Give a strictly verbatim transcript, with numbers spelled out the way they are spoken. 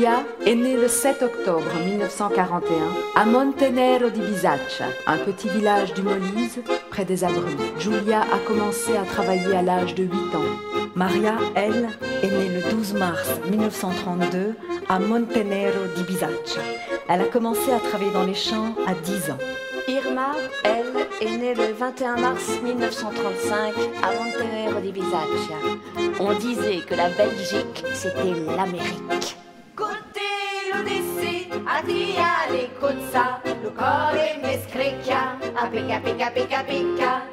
Giulia est née le sept octobre mille neuf cent quarante et un à Montenero di Bisaccia, un petit village du Molise, près des Abruzzes. Giulia a commencé à travailler à l'âge de huit ans. Maria, elle, est née le douze mars mille neuf cent trente-deux à Montenero di Bisaccia. Elle a commencé à travailler dans les champs à dix ans. Irma, elle, est née le vingt et un mars mille neuf cent trente-cinq à Montenero di Bisaccia. On disait que la Belgique, c'était l'Amérique. Cotelo dissi, adia le cozza, lo core me screcchia, a picca picca picca picca.